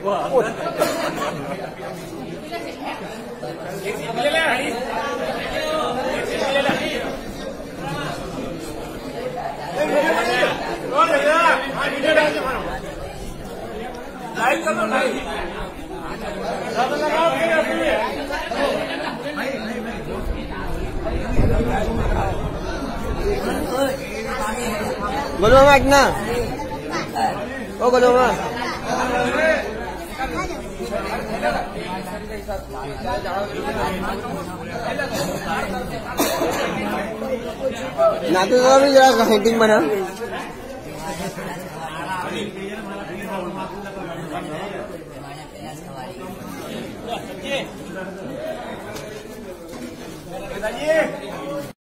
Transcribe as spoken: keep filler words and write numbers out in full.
बोलो मामा इतना ओ बोलो मामा ना तो भी जरा हेडिंग बना बताइए